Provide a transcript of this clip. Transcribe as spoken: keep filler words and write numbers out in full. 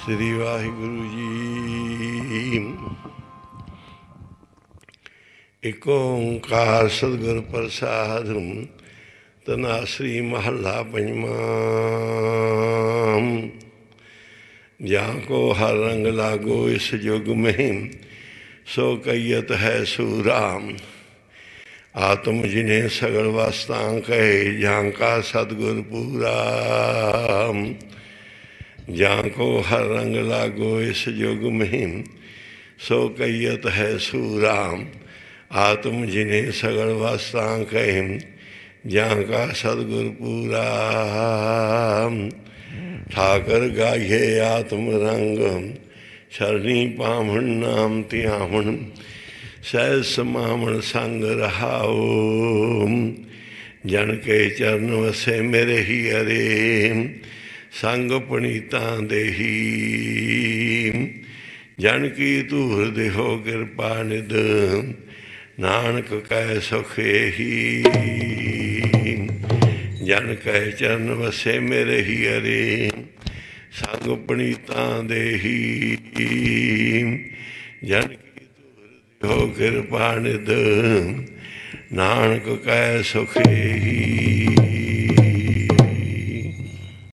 श्री वाहिगुरु जी। एक ओंकार सतगुर प्रसाद तनासरी महला पंजवा। जहाँ को हर रंग लागो इस युग में, सो कैयत है सूराम। आत्म जिन्हें सगल वास्ता कहे, जहाँ का सतगुर पूरा। जहाँ को हर रंग लागो इस युग में, सो कैयत है सूराम। आत्म जिन्हें सगल वास्ता कहे, जहाँ का सतगुर पूरा। ठाकर गाये आत्म रंग, शरणी पावण नाम त्यावण। सहज समावण संग रहाओ, जन के चरण वसे मेरे ही हरे। संग पुनीता देही, जन की तू हृदय हो कृपा निध। नानक कह सुखे ही, जन कह चरण वसे मेरे ही हरे। संग पुनीता देही, जन की तू हृदय हो कृपा निध। नानक कह सुखे ही।